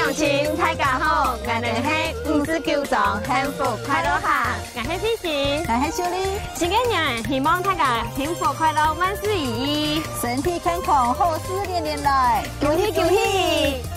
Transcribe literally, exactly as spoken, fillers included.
乡亲，大家好，我哋係五十九種幸福快樂下， 我係菲菲， 我係小麗。 新嘅年，希望大家幸福快樂，萬事如意， 身體健康，好事連連來， 恭喜恭喜！